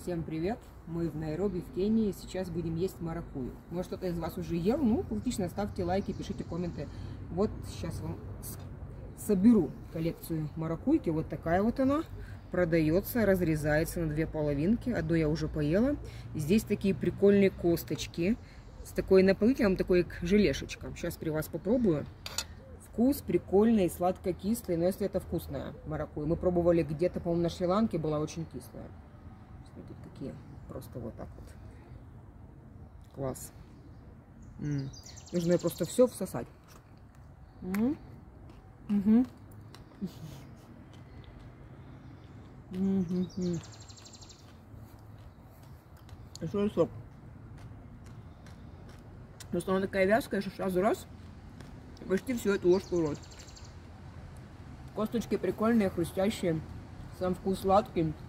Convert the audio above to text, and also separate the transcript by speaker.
Speaker 1: Всем привет! Мы в Найроби, в Кении. Сейчас будем есть маракую. Может, кто-то из вас уже ел? Ну, отлично, ставьте лайки, пишите комменты. Вот сейчас вам соберу коллекцию маракуйки. Вот такая вот она. Продается, разрезается на две половинки. Одну я уже поела. Здесь такие прикольные косточки. С такой наполнителем, такой к желешечкам. Сейчас при вас попробую. Вкус прикольный, сладко-кислый. Но если это вкусная маракуйя. Мы пробовали где-то, по-моему, на Шри-Ланке. Была очень кислая. Смотрите, какие. Просто вот так вот. Класс. Нужно ее просто все всосать. Большой сок. Просто она такая вязкая, что сразу раз. Почти всю эту ложку в рот. Косточки прикольные, хрустящие. Сам вкус сладкий.